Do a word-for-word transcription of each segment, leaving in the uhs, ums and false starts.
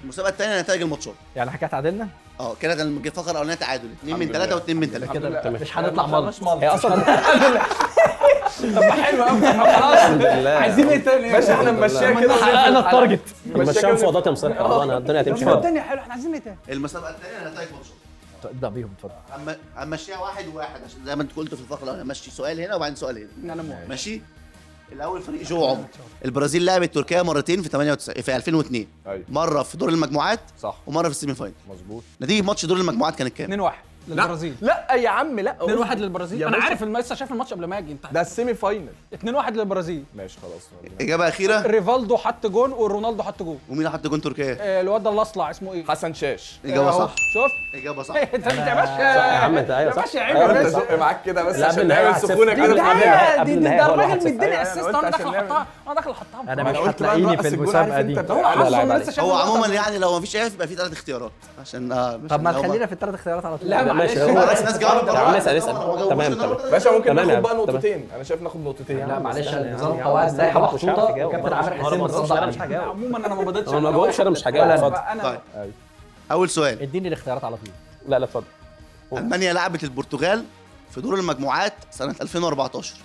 المسابقه الثانيه نتائج الماتشات. يعني احنا كده اتعادلنا؟ اه كده الفقره الاولانيه تعادل اتنين من ثلاثه واتنين من ثلاثه كده مش هنطلع مالص. هي اصلا طب ما حلو قوي. خلاص عايزين ايه تاني؟ باشا احنا نمشيها كده حققنا التارجت. مشيها مفاوضات يا مصالح رمضان، الدنيا هتمشي طب الدنيا حلوه، احنا عايزين ايه تاني؟ المسابقه الثانيه نتائج ماتشات. ابدا بيهم اتفضل. اما امشيها واحد وواحد عشان زي ما انت قلت في الفقره الاولانيه مشي سؤال هنا وبعدين سؤال هنا. انا موافق. ماشي. الاول فريق جو عمر. البرازيل لعبت تركيا مرتين في ثمانية وتسعين في ألفين واثنين. ايوه مره في دور المجموعات صح ومره في السيمي فاينل. مظبوط. نتيجه ماتش دور المجموعات كانت كام؟ اتنين واحد للبرازيل. لا يا عم لا اتنين واحد للبرازيل. يا انا باشا. عارف الم- لسه شايف الماتش قبل ما اجي انت. ده السيمي فاينل. اتنين واحد للبرازيل. ماشي خلاص. اجابه اخيره. ريفالدو حط جون ورونالدو حط جون. ومين اللي حط جون تركيا؟ آه، الواد ده الاصلع اسمه ايه؟ حسن شاش. اجابه أهو. صح. شوف اجابه صح. انت انت يا باشا يا عم انت ايوه يا صح. باشا عيب ايوه يا انت باشا. زق معاك كده بس لا، عشان قبل النهاية نعمل واحد سخونه صفر. كده. ده قبل دي دي النهاية ده هو الراجل واحد صفر. مديني أيوة، اسيست أنا انا قلت داخل عشان احطها انا داخل احطها. انا ما مش أنا قلت بقى هتلاقيني نرقص في الجول، المسابقه عارف دي. انت هو لا، حصل لا، انا عيب لسه شايف هو اللقطة عموما دي. يعني لو مفيش عارف يبقى في ثلاث اختيارات عشان اه طب ما عشان لو تخلينا في الثلاث اختيارات على طول. لا ماشي معلش. هو خلاص الناس جاوبت. يا عم اسال اسال تمام تمام. باشا ممكن تمام يا ناخد بقى عم، تمام. نقطتين. انا شايف ناخد نقطتين. لا معلش استنى يا عم، نظام يا قواعد عم، لائحه مش هعرف محطوطه أجاوب. وكابتن أنا عامر مش- حسين أنا متصدع مش عليها. هجاوب. عموما انا ما بدأتش. انا ما جاوبش، انا مش هجاوب. ولا اتفضل. انا طيب اول سؤال. اديني الاختيارات على طول. لا لا اتفضل. المانيا لعبت البرتغال في دور المجموعات سنه ألفين وأربعتاشر.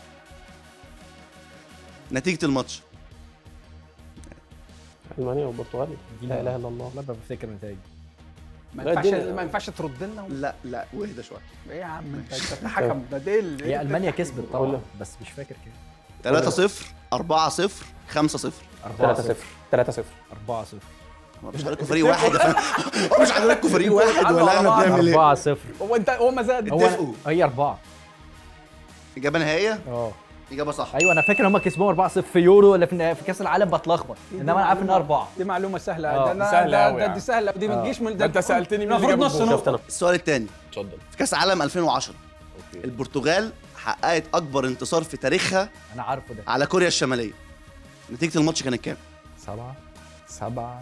نتيجه الماتش. المانيا والبرتغال. لا اله الا الله. والله ما بفتكر النتائج. ما لا، ينفعش الدنيا- ما ينفعش ترد لنا. لا لا واهدى شويه. ايه يا عم انت انت حكم ده ديل. هي المانيا كسبت طبعا قول. بس مش فاكر كام. ثلاثة صفر أربعة صفر خمسة صفر. ثلاثة صفر ثلاثة صفر. أربعة صفر. مش حضراتكم فريق واحد يا فندم. هو مش حضراتكم فريق واحد ولا احنا بنعمل ايه؟ أربعة صفر. هو انت هو ما زاد. هو اتفقوا. هي أربعة. اجابه نهائيه؟ اه اجابه صح. ايوه انا فاكر ان هم كسبوهم أربعة صفر في يورو ولا في في كاس العالم بتلخبط، انما انا عارف انها أربعة. دي معلومه سهله. آه، ده أنا- سهلة ده- أوي ده يعني. دي سهله دي ما تجيش من ده انت سالتني مين اللي المفروض جاب نص الجول. شفت نقطه. انا. السؤال الثاني. اتفضل. في كاس العالم ألفين وعشرة اوكي. البرتغال حققت اكبر انتصار في تاريخها انا عارفه ده. على كوريا الشماليه. نتيجه الماتش كانت كام؟ سبعة سبعة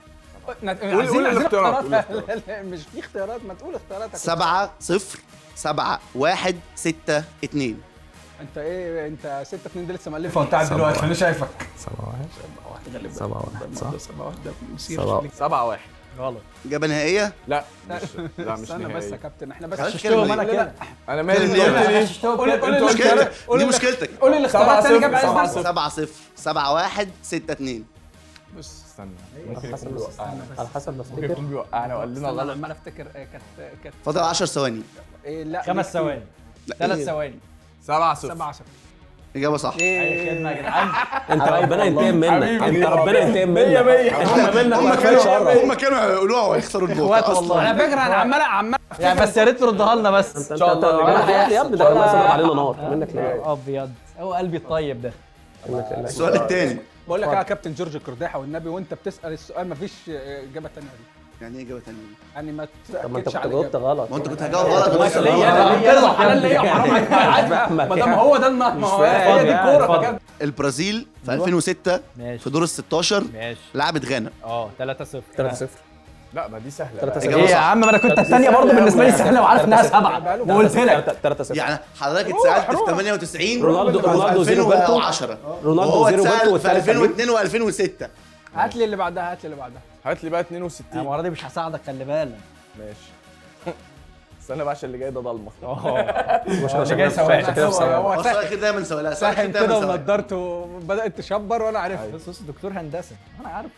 قول قول الاختيارات، قول لا لا مش في اختيارات. ما تقول اختياراتك. سبعة صفر سبعة واحد ستة اتنين. انت ايه انت ستة اتنين دي لسه مألفها وانت قاعد دلوقتي انا شايفك. سبعة واحد. سبعة واحد صح؟ سبعة واحد ده سبعة. سبعة واحد. غلط. اجابه نهائيه؟ لا مش لا مش استنى بس يا نهائي. كابتن احنا بس خلاص شفتهم كده انا ليه؟ كده. انا مالي كده ليه؟ دلوقتي. قول قول انتوا الاختيارات. مشكلتك قول دي ال- مشكلتك. قول الاختيارات تاني جاب سبعة عايز صفر. سبعة صفر سبعة واحد ستة اتنين. بص استنى على ممكن حسب يكون بس بيوقعنا. على حسب بس ممكن يكون بيوقعنا وقال لنا انا غلط. عمال افتكر آه، كانت كانت فاضل عشر ثواني. إيه لا خمس ثواني. لا، ثلاث إيه؟ ثواني. سبعة صفر. سبعة صفر. اجابه صح. اي خدمة يا جدعان. انت ربنا ينتقم منك، انت ربنا ينتقم منك. مية مية. احنا منك هم ما كانش شر. كانوا هم كانوا هيقولوها وهيخسروا النقطه اخوات اصلا. والله. على فكره انا عمال عمال يعني بس يا ريت تردها لنا بس. انت إن شاء الله. ولا هيحصل يا ابني، ده الله يسلم علينا نار منك لله. ابيض هو قلبي الطيب ده. منك لله. السؤال الثاني. بقول لك يا كابتن جورج كرداحه والنبي وانت بتسال السؤال مفيش آه، اجابه ثانيه دي. يعني ايه اجابه ثانيه؟ يعني ما طب ما انت تاكدش كنت على جاوبت الإجابة. غلط. ما انت كنت هجاوب غلط بس وأنا ليه؟ غلط. أنا كده حلال ليه حرام عليك عادي. ما دام هو ده النهر ما هو هي دي كوره اتفضل. بجد. البرازيل في ألفين وستة ماشي في دور ال ستاشر ماشي. لعبت غانا. اه ثلاثة صفر. ثلاثة صفر. لا ما دي سهلة. ثلاثة بقى. صفر. إجابة ايه يا صح. عم ما انا كنت الثانيه برضه بالنسبه لي سهله وعارف انها سبعه وقلت لك. ثلاثة صفر. يعني حضرتك اتسالت في ثمانية وتسعين رونالدو رونالدو زيرو ألفين بنتو. وعشرة رونالدو وهو زيرو بنتو اتسال في والثالث ألفين واثنين وألفين وستة. هات لي اللي بعدها هات لي اللي بعدها. هات لي بقى اتنين وستين. انا المره دي مش هساعدك خلي بالك. ماشي. استنى بقى عشان اللي جاي ده ضلمه. اه مش اللي جاي سواء. عشان كده في هو- ثواني. هو هو السؤال كده دايما سؤال ساحب كده ونضارته وبدات تشبر وانا عارفها. بص بص دكتور هندسه انا عارفه.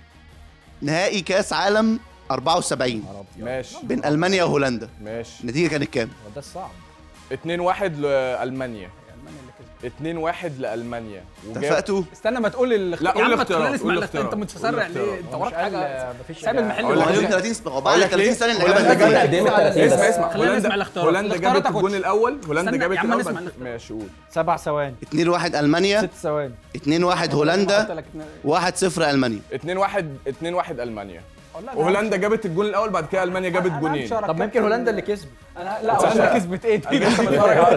نهائي كاس عالم أربعة وسبعين ماشي بين المانيا وهولندا. ماشي. النتيجه كانت كام؟ هو ده الصعب. اتنين واحد لألمانيا. المانيا اللي كسبت. اتنين واحد لألمانيا. وجاب- اتفقتوا؟ استنى ما تقول الاختيار. لا، قول يا عم ما الاختيارات، تخليني اسمع قول الاختيار. انت الاختيارات، متسرع قول ليه؟ انت وراك حاجه. مفيش ساب المحل هو اللي اليوم جاي. ثلاثين سنه هو أقول بعد لك ثلاثين ليه؟ سنه هولندا الاجابه جابت هتجي. قد ايه من ثلاثين اسمع ده؟ اسمع خلينا هولندا نسمع الاختيارات. هولندا الاختيارات جابت يا الجون كوتش. الاول. هولندا استنى، جابت يا عم الاول نسمع بعد- الاختيارات. ماشي قول. سبع ثواني. اتنين واحد المانيا، ست ثواني. اتنين واحد قلت هولندا، لك إن- واحد صفر المانيا. اتنين واحد اتنين واحد ألمانيا. والله أنا وهولندا جابت الجون الاول بعد كده المانيا جابت أنا جونين. همشي ورا طب ما يمكن هولندا اللي كسبت. انا لا هولندا كسبت ايه دي؟ لسه بتفرج على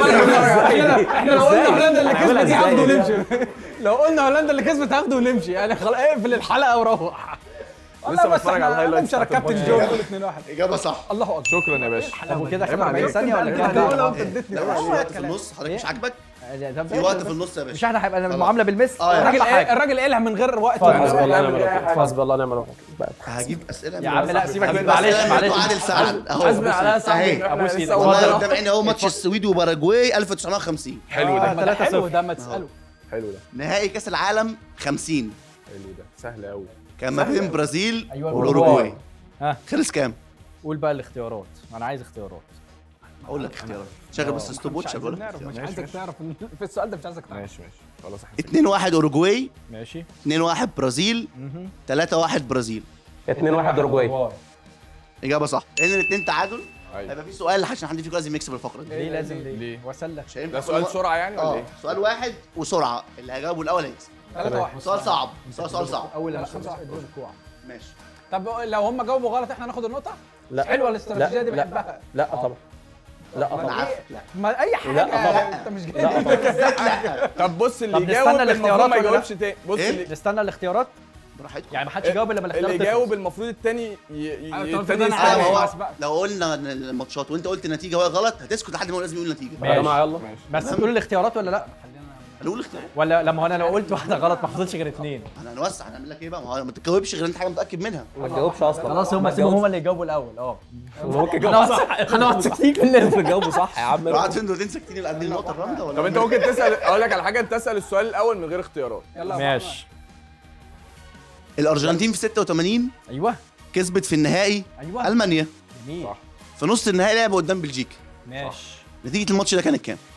احنا احنا لو قلنا هولندا اللي هنعملها كسبت دي هاخده إزاي؟ ونمشي. لو قلنا هولندا اللي كسبت هاخده ونمشي يعني خلاص اقفل الحلقه وروح. لسه بتفرج على الهايلايتس نمشي على بتاعت كابتن الماتش. جو يقول اتنين واحد. اجابه صح. الله اكبر. شكرا يا باشا. طب وكده عيب اخر أربعين عليك. ثانيه ولا لا، كده؟ لا، انت اديتني لو بقى. مش وقت في النص حضرتك مش عاجبك؟ في وقت في النص يا مش باشا. احنا هيبقى المعامله بالمثل. اه يا الراجل أهم ايه حاجة. الراجل قالها من غير وقت حسبي الله ونعم الوكيل حسبي الله ونعم الوكيل. هجيب اسئله يا عم لا سيبك هجيب معلش أسئلة من معلش عادل سعد اهو حسبي على صاحبي اهي أبوس إيدك. والله قدام عيني اهو ماتش السويد وباراجواي ألف وتسعمية وخمسين. حلو ده ده حلو ده ما تساله. حلو ده نهائي كاس العالم خمسين حلو ده سهل قوي. كان ما بين برازيل أيوة، والاوروجواي. ها. خلص كام؟ قول بقى الاختيارات، انا عايز اختيارات. اقول لك اختيارات. شغل بس ستوب واتش اقول لك نعرف مش اختيارات. عايزك تعرف في السؤال ده مش عايزك تعرف. ماشي ماشي خلاص احنا اتنين واحد اوروجواي، ماشي. اتنين واحد برازيل، تلاتة واحد برازيل. اتنين واحد اوروجواي. اجابه صح لان الاثنين تعادل. أيوة. هيبقى في سؤال عشان حد فيكم لازم يكسب الفقره دي. ليه لازم ليه؟ ليه؟ وسلة. مش هينفع ده سؤال كل- سرعه يعني ولا اه ايه؟ سؤال واحد وسرعه اللي هيجاوبه الاول هيكسب. ثلاثة واحد. سؤال صعب سؤال سؤال صعب. اول لما خمسة واحد. ادوني الكوع. ماشي. طب لو هم جاوبوا غلط احنا ناخد النقطة؟ لا حلوة الاستراتيجية دي لا بحبها. لا طبعا لا انا طبعا عارف لا ما اي حاجة لا طبعا. انت مش لا جاي. طبعا طب بص اللي طب يجاوب نستنى المفروض الاختيارات ما ولا يجاوبش تاني. بص إيه؟ اللي نستنى الاختيارات براحتكم. يعني ما حدش يجاوب الا لما الاختيار اللي تخلص. يجاوب المفروض التاني ي- ي- أيوة، طب التاني أنا اه عارف. ما يستوعب. هو لو قلنا الماتشات وانت قلت النتيجه وهي غلط هتسكت لحد ما هو لازم يقول النتيجه. يا جماعه يلا بس تقول الاختيارات ولا لا؟ هنقول اختيار. ولا لما هو انا لو قلت واحده غلط ما فضلش غير اثنين. احنا هنوسع هنعمل لك ايه بقى؟ ما هو ما تجاوبش غير انت حاجه متاكد منها. ما تجاوبش اصلا خلاص هم سيبهم هم اللي يجاوبوا الاول. اه ممكن يجاوب صح هنقعد ساكتين كلنا. تجاوبوا صح يا عم لو قعدت انتوا الاثنين ساكتين اللي قاعدين النقطه الرابعه ولا طب انت ممكن تسال اقول لك على حاجه انت تسال السؤال الاول من غير اختيارات. يلا ماشي. الارجنتين في ستة وتمانين ايوه كسبت في النهائي ايوه المانيا. جميل. صح. في نص النهائي لعبوا قدام بلجيكا. ماشي. نتيجه الماتش ده كانت كام؟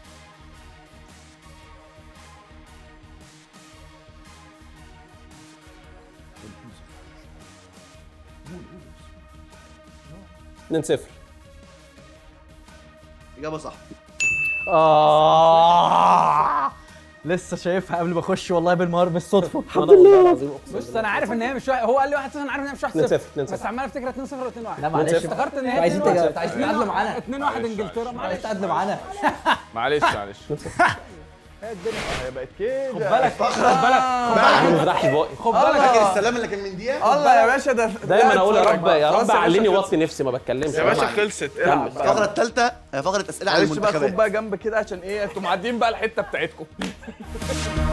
اتنين صفر. اجابه صح. آه لسه شايفها قبل ما اخش والله بالمهار بالصدفه. الحمد لله العظيم اقسم بص انا عارف ان هي مش واحد. هو قال لي واحد صفر انا عارف ان هي مش واحد اتنين صفر صفر، اتنين صفر. بس عمال افتكر اتنين صفر و2 واحد. لا معلش افتكرت ان هي عايزين اتنين واحد. تجا- عايزين تتعادلوا معانا. اتنين واحد انجلترا معلش معلش تقدم معانا. معلش معلش هي الدنيا هي بقت كده. خد بالك خد بالك انا ما فتحش بقي. خد بالك فاكر السلام اللي كان من دقيقه؟ الله يا باشا ده دايما اقول يا رب يا خلاص رب يا باشا عليني خلصت. وطي نفسي ما بتكلمش يا باشا معلش. خلصت العب بقى. الفقره الثالثه هي فقره اسئله عن معلش بقى خد المنتخبات. بقى جنب كده عشان ايه انتوا معديين بقى الحته بتاعتكم